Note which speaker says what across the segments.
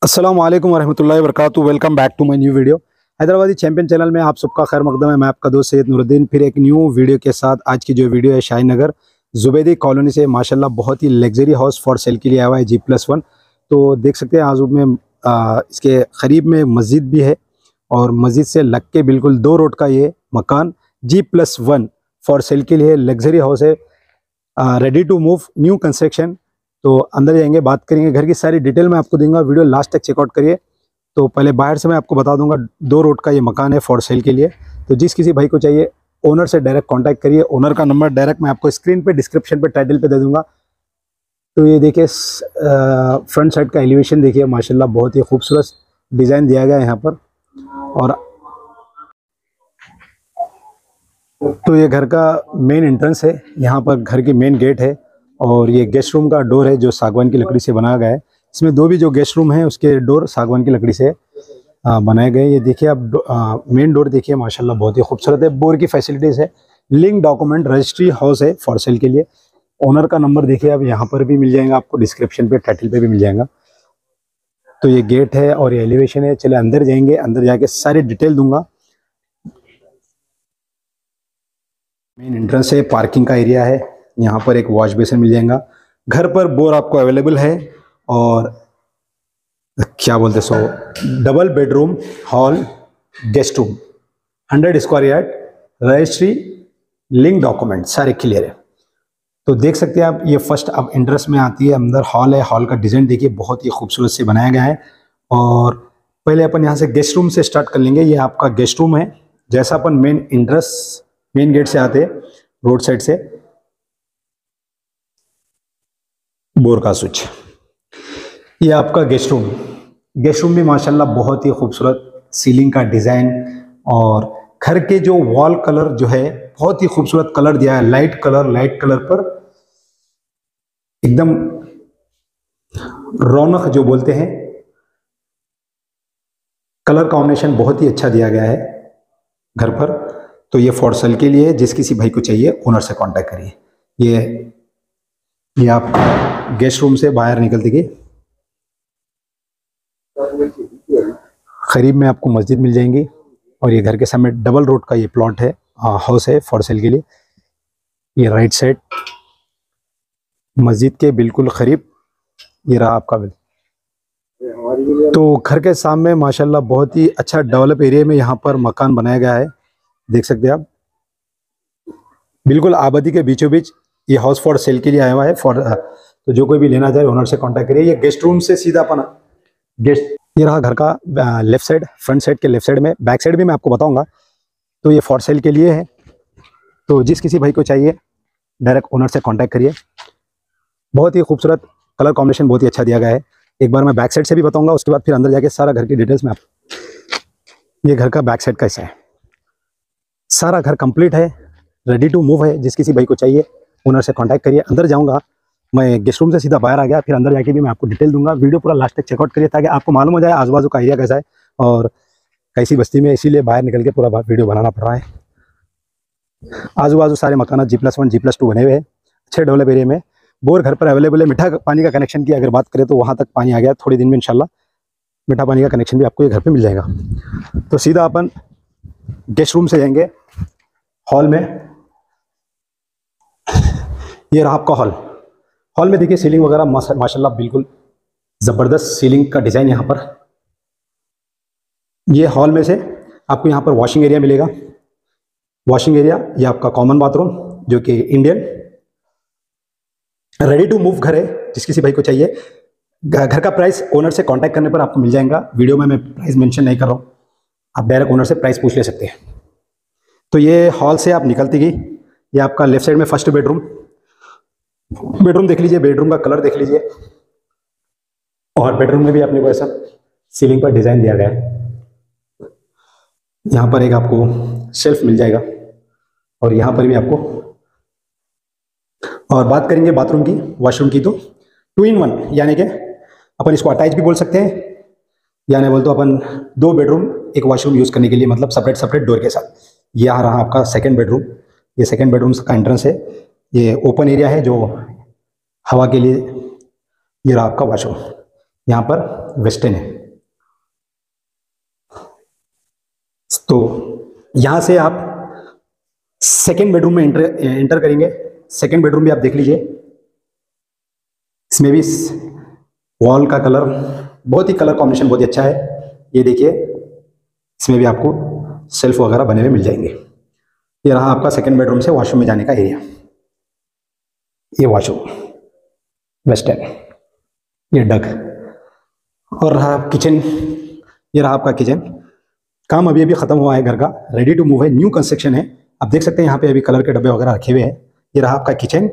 Speaker 1: अस्सलाम वालेकुम वरहमतुल्लाहि वबरकातुहू। Welcome back to my new video. Hyderabadi champion channel में आप सबका खैर मकदम है। मैं आपका दोस्त सैयद नूरुद्दीन फिर एक न्यू वीडियो के साथ। आज की जो वीडियो है शाहीन नगर जुबैदी कॉलोनी से माशाल्लाह बहुत ही लग्जरी हाउस फॉर सेल के लिए आया हुआ है G+1। तो देख सकते हैं आजू में इसके करीब में मस्जिद भी है और मस्जिद से लग के बिल्कुल 2 रोड का ये मकान G+1 फॉर सेल के लिए लग्जरी हाउस है। Ready to move, new construction. तो अंदर जाएंगे, बात करेंगे, घर की सारी डिटेल मैं आपको दूंगा। वीडियो लास्ट तक चेकआउट करिए। तो पहले बाहर से मैं आपको बता दूंगा 2 रोड का ये मकान है फॉर सेल के लिए। तो जिस किसी भाई को चाहिए ओनर से डायरेक्ट कांटेक्ट करिए। ओनर का नंबर डायरेक्ट मैं आपको स्क्रीन पे, डिस्क्रिप्शन पे, टाइटल पे दे दूंगा। तो ये देखिए फ्रंट साइड का एलिवेशन देखिए, माशाल्लाह बहुत ही खूबसूरत डिज़ाइन दिया गया है यहाँ पर। और तो ये घर का मेन एंट्रेंस है, यहाँ पर घर की मेन गेट है और ये गेस्ट रूम का डोर है जो सागवान की लकड़ी से बनाया गया है। इसमें 2 भी जो गेस्ट रूम है उसके डोर सागवान की लकड़ी से बनाए गए। ये देखिए आप मेन डोर देखिए, माशाल्लाह बहुत ही खूबसूरत है। बोर की फैसिलिटीज़ है, लिंक डॉक्यूमेंट, रजिस्ट्री हाउस है फॉर सेल के लिए। ओनर का नंबर देखिए आप यहाँ पर भी मिल जाएगा आपको, डिस्क्रिप्शन पे, टाइटल पे भी मिल जाएगा। तो ये गेट है और ये एलिवेशन है। चले अंदर जाएंगे, अंदर जाके सारी डिटेल दूंगा। मेन एंट्रेंस है, पार्किंग का एरिया है, यहाँ पर एक वॉश बेसिन मिल जाएगा। घर पर बोर आपको अवेलेबल है और क्या बोलते सो double bedroom, hall, guest room, 100 square yard, registry, link document सारे क्लियर है। तो देख सकते हैं आप, ये फर्स्ट अब एंट्रेंस में आती है, अंदर हॉल है। हॉल का डिज़ाइन देखिए बहुत ही खूबसूरत से बनाया गया है। और पहले अपन यहाँ से गेस्ट रूम से स्टार्ट कर लेंगे। ये आपका गेस्ट रूम है। जैसा अपन मेन एंट्रेंस, मेन गेट से आते रोड साइड से, बोर का स्विच, ये आपका गेस्ट रूम। गेस्ट रूम भी माशाल्लाह बहुत ही खूबसूरत सीलिंग का डिज़ाइन और घर के जो वॉल कलर जो है बहुत ही खूबसूरत कलर दिया है। लाइट कलर पर एकदम रौनक जो बोलते हैं, कलर कॉम्बिनेशन बहुत ही अच्छा दिया गया है घर पर। तो ये फॉर सेल के लिए, जिस किसी भाई को चाहिए ओनर से कांटेक्ट करिए। ये आप गेस्ट रूम से बाहर निकलते गए करीब में आपको मस्जिद मिल जाएंगी और ये घर के सामने डबल रोड का ये प्लॉट है, हाउस है फॉर सेल के लिए। ये राइट साइड मस्जिद के बिल्कुल करीब ये रहा आपका बिल। तो घर के सामने माशाल्लाह बहुत ही अच्छा डेवलप एरिया में यहाँ पर मकान बनाया गया है। देख सकते हैं आप, बिल्कुल आबादी के बीचों बीच ये हाउस फॉर सेल के लिए आया हुआ है। तो जो कोई भी लेना चाहे ओनर से कांटेक्ट करिए। ये गेस्ट रूम से सीधा अपन गेस्ट, ये रहा घर का लेफ्ट साइड, फ्रंट साइड के लेफ्ट साइड में, बैक साइड भी मैं आपको बताऊंगा। तो ये फॉर सेल के लिए है। तो जिस किसी भाई को चाहिए डायरेक्ट ओनर से कांटेक्ट करिए। बहुत ही खूबसूरत कलर कॉम्बिनेशन बहुत ही अच्छा दिया गया है। एक बार मैं बैक साइड से भी बताऊंगा, उसके बाद फिर अंदर जाके सारा घर की डिटेल्स में आप। ये घर का बैक साइड कैसा है, सारा घर कंप्लीट है, रेडी टू मूव है। जिस किसी भाई को चाहिए ओनर से कांटेक्ट करिए। अंदर जाऊंगा मैं, गेस्ट रूम से सीधा बाहर आ गया, फिर अंदर जाके भी मैं आपको डिटेल दूंगा। वीडियो पूरा लास्ट तक चेकआउट करिए ताकि आपको मालूम हो जाए आजू बाजू का एरिया कैसा है और कैसी बस्ती में, इसीलिए बाहर निकल के पूरा वीडियो बनाना पड़ रहा है। आजू बाजू सारे मकान G+1 G+2 बने हुए हैं, अच्छे डेवलप एरिया में। बोर घर पर अवेलेबल है। मीठा पानी का कनेक्शन की अगर बात करें तो वहाँ तक पानी आ गया, थोड़े दिन में इंशाल्लाह मीठा पानी का कनेक्शन भी आपको ये घर पे मिल जाएगा। तो सीधा अपन गेस्ट रूम से जाएंगे हॉल में। ये रहा आपका हॉल। हॉल में देखिए सीलिंग वगैरह माशाल्लाह बिल्कुल ज़बरदस्त सीलिंग का डिज़ाइन यहाँ पर। ये हॉल में से आपको यहाँ पर वॉशिंग एरिया मिलेगा। वॉशिंग एरिया, ये आपका कॉमन बाथरूम जो कि इंडियन, रेडी टू मूव घर है। जिस किसी भाई को चाहिए, घर का प्राइस ओनर से कांटेक्ट करने पर आपको मिल जाएगा। वीडियो में मैं प्राइस मेंशन नहीं कर रहा हूँ, आप डायरेक्ट ओनर से प्राइस पूछ ले सकते हैं। तो ये हॉल से आप निकलती गई, ये आपका लेफ्ट साइड में फर्स्ट बेडरूम देख लीजिए, बेडरूम का कलर देख लीजिए। और बेडरूम में भी अपने को ऐसा सीलिंग पर डिज़ाइन दिया गया है। यहाँ पर एक आपको शेल्फ मिल जाएगा और यहाँ पर भी आपको। और बात करेंगे बाथरूम की, वॉशरूम की, तो 2 in 1 यानी कि अपन इसको अटैच भी बोल सकते हैं, यानी बोल तो अपन 2 बेडरूम 1 वॉशरूम यूज़ करने के लिए, मतलब सेपरेट डोर के साथ। यह आ रहा आपका सेकंड बेडरूम। ये सेकंड बेडरूम का एंट्रेंस है। ये ओपन एरिया है जो हवा के लिए। ये रहा आपका वॉशरूम, यहाँ पर वेस्टर्न है। तो यहाँ से आप सेकेंड बेडरूम में एंटर करेंगे। सेकेंड बेडरूम भी आप देख लीजिए, इसमें भी वॉल का कलर बहुत ही, कलर कॉम्बिनेशन बहुत ही अच्छा है। ये देखिए, इसमें भी आपको सेल्फ वगैरह बने हुए मिल जाएंगे। ये रहा आपका सेकेंड बेडरूम से वॉशरूम में जाने का एरिया। ये वॉशरूम वेस्टर्न, ये डक, और रहा किचन। ये रहा आपका किचन। काम अभी ख़त्म हुआ है घर का, रेडी टू मूव है, न्यू कंस्ट्रक्शन है। आप देख सकते हैं यहाँ पे अभी कलर के डब्बे वगैरह रखे हुए हैं। ये रहा आपका किचन।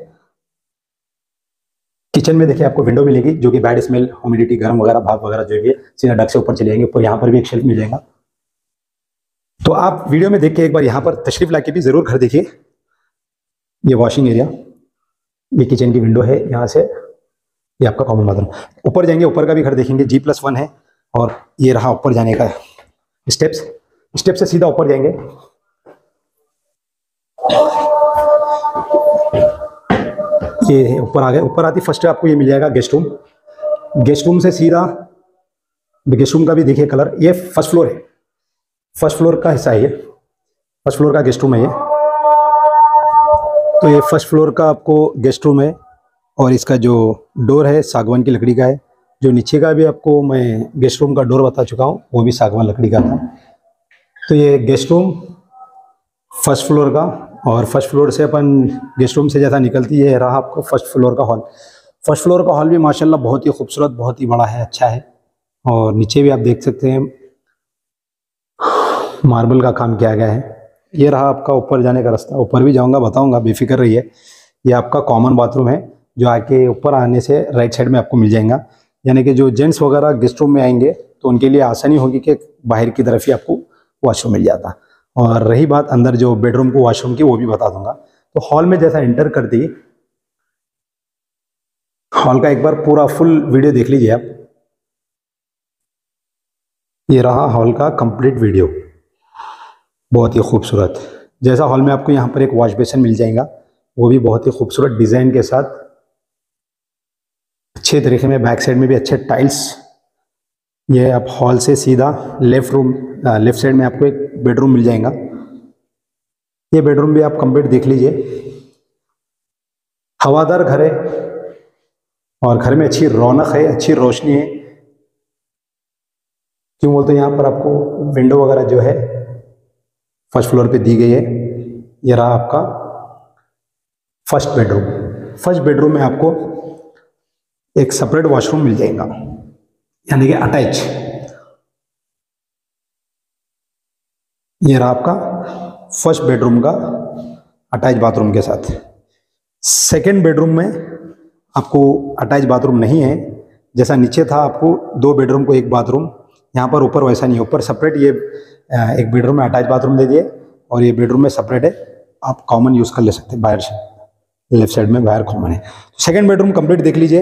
Speaker 1: किचन में देखिए आपको विंडो मिलेगी, जो कि बैड स्मेल, ह्यूमिडिटी, गर्म वगैरह, भाप वगैरह जो भी है सीधा डक से ऊपर चले जाएंगे। ऊपर यहाँ पर भी एक शेल्फ मिल जाएगा। तो आप वीडियो में देख के एक बार यहाँ पर तशरीफ ला के भी ज़रूर घर देखिए। ये वॉशिंग एरिया, ये किचन की विंडो है यहाँ से, ये आपका कॉमन बाथरूम। ऊपर जाएंगे, ऊपर का भी घर देखेंगे, G+1 है। और ये रहा ऊपर जाने का स्टेप्स, स्टेप से सीधा ऊपर जाएंगे। ये ऊपर आ गए। ऊपर आती फर्स्ट आपको ये मिल जाएगा गेस्ट रूम। गेस्ट रूम से सीधा, गेस्ट रूम का भी देखिए कलर, ये फर्स्ट फ्लोर है, फर्स्ट फ्लोर का हिस्सा है ये, फर्स्ट फ्लोर का गेस्ट रूम है ये। तो ये फर्स्ट फ्लोर का आपको गेस्ट रूम है, और इसका जो डोर है सागवान की लकड़ी का है। जो नीचे का भी आपको मैं गेस्ट रूम का डोर बता चुका हूँ, वो भी सागवान लकड़ी का था। तो ये गेस्ट रूम फर्स्ट फ्लोर का, और फर्स्ट फ्लोर से अपन गेस्ट रूम से जैसा निकलती है, रहा आपको फर्स्ट फ्लोर का हॉल। फर्स्ट फ्लोर का हॉल भी माशाल्लाह बहुत ही खूबसूरत, बहुत ही बड़ा है, अच्छा है। और नीचे भी आप देख सकते हैं मार्बल का काम किया गया है। ये रहा आपका ऊपर जाने का रास्ता, ऊपर भी जाऊंगा, बताऊंगा, बेफिक्र रहिए। ये आपका कॉमन बाथरूम है, जो आके ऊपर आने से राइट साइड में आपको मिल जाएगा। यानी कि जो जेंट्स वगैरह गेस्ट रूम में आएंगे तो उनके लिए आसानी होगी कि बाहर की तरफ ही आपको वॉशरूम मिल जाता। और रही बात अंदर जो बेडरूम को वॉशरूम की, वो भी बता दूंगा। तो हॉल में जैसा एंटर कर दी, हॉल का एक बार पूरा फुल वीडियो देख लीजिए आप। ये रहा हॉल का कंप्लीट वीडियो, बहुत ही खूबसूरत। जैसा हॉल में आपको यहाँ पर एक वॉश बेसिन मिल जाएगा, वो भी बहुत ही खूबसूरत डिज़ाइन के साथ, अच्छे तरीके में। बैक साइड में भी अच्छे टाइल्स। ये आप हॉल से सीधा लेफ्ट साइड में आपको एक बेडरूम मिल जाएगा। ये बेडरूम भी आप कंप्लीट देख लीजिए। हवादार घर है, और घर में अच्छी रौनक है, अच्छी रोशनी है। क्यों बोलते हैं, यहाँ पर आपको विंडो वगैरह जो है फर्स्ट फ्लोर पे दी गई है। ये रहा आपका फर्स्ट बेडरूम। फर्स्ट बेडरूम में आपको एक सेपरेट वॉशरूम मिल जाएगा, यानी कि अटैच। ये रहा आपका फर्स्ट बेडरूम का अटैच बाथरूम के साथ। सेकेंड बेडरूम में आपको अटैच बाथरूम नहीं है, जैसा नीचे था आपको 2 बेडरूम को 1 बाथरूम, यहाँ पर ऊपर वैसा नहीं है। ऊपर सेपरेट ये एक बेडरूम में अटैच बाथरूम दे दिए, और ये बेडरूम में सेपरेट है, आप कॉमन यूज़ कर ले सकते हैं। बाहर से लेफ्ट साइड में बाहर कॉमन है। तो सेकेंड बेडरूम कंप्लीट देख लीजिए।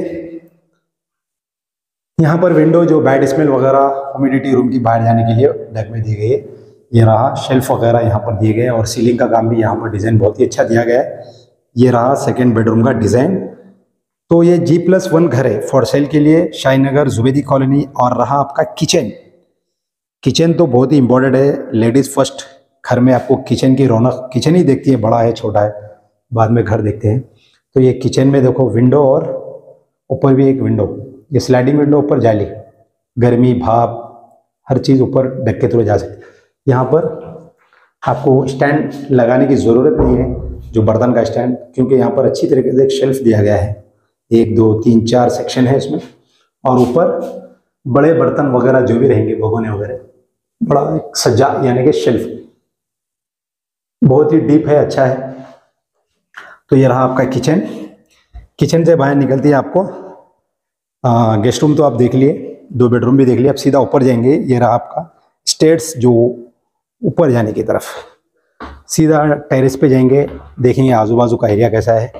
Speaker 1: यहाँ पर विंडो जो बैड स्मेल वगैरह, ह्यूमिडिटी रूम की बाहर जाने के लिए डेक में दी गई है। ये रहा शेल्फ वगैरह यहाँ पर दिए गए, और सीलिंग का काम भी यहाँ पर डिज़ाइन बहुत ही अच्छा दिया गया है। ये रहा सेकेंड बेडरूम का डिज़ाइन। तो ये G+1 घर है फॉर सेल के लिए, शाहीनगर जुबैदी कॉलोनी। और रहा आपका किचन। किचन तो बहुत ही इंपॉर्टेंट है, लेडीज़ फर्स्ट। घर में आपको किचन की रौनक, किचन ही देखती है, बड़ा है छोटा है, बाद में घर देखते हैं। तो ये किचन में देखो विंडो, और ऊपर भी एक विंडो, ये स्लाइडिंग विंडो, ऊपर जाली, गर्मी भाप हर चीज़ ऊपर ढक के थ्रू जा सकती है। यहाँ पर आपको स्टैंड लगाने की ज़रूरत नहीं है, जो बर्तन का स्टैंड, क्योंकि यहाँ पर अच्छी तरीके से एक शेल्फ दिया गया है। 1 2 3 4 सेक्शन है इसमें, और ऊपर बड़े बर्तन वगैरह जो भी रहेंगे, भगोने वगैरह, बड़ा एक सज्जा, यानी कि शेल्फ बहुत ही डीप है, अच्छा है। तो ये रहा आपका किचन। किचन से बाहर निकलती है आपको गेस्ट रूम, तो आप देख लिए, 2 बेडरूम भी देख लिए। अब सीधा ऊपर जाएंगे। ये रहा आपका स्टेयर्स, जो ऊपर जाने की तरफ, सीधा टेरेस पे जाएंगे, देखेंगे आजू बाजू का एरिया कैसा है।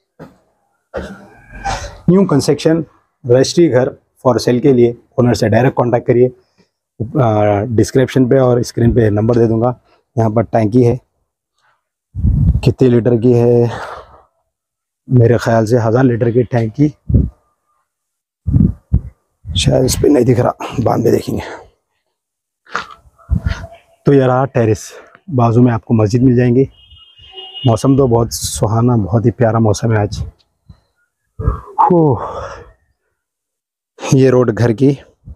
Speaker 1: न्यू कंस्ट्रक्शन रजिस्ट्री घर फॉर सेल के लिए ओनर से डायरेक्ट कांटेक्ट करिए। डिस्क्रिप्शन पे और स्क्रीन पे नंबर दे दूंगा। यहाँ पर टैंकी है, कितने लीटर की है, मेरे ख्याल से 1000 लीटर की टैंकी, शायद इस पे नहीं दिख रहा, बाद में देखेंगे। तो ये रहा टेरेस, बाजू में आपको मस्जिद मिल जाएंगी। मौसम तो बहुत सुहाना, बहुत ही प्यारा मौसम है आज। ये रोड घर की,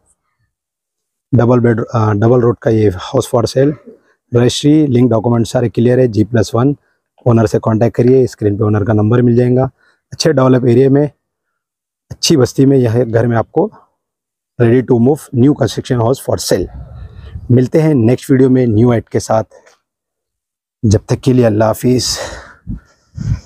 Speaker 1: डबल रोड का ये house for sale. Registry link document सारे क्लियर है। G+1 ओनर से कांटेक्ट करिए, स्क्रीन पे ओनर का नंबर मिल जाएगा। अच्छे डेवलप एरिया में, अच्छी बस्ती में यह घर में आपको ready to move new construction house for sale. मिलते हैं नेक्स्ट वीडियो में न्यू ऐड के साथ। जब तक के लिए अल्लाह हाफिज़।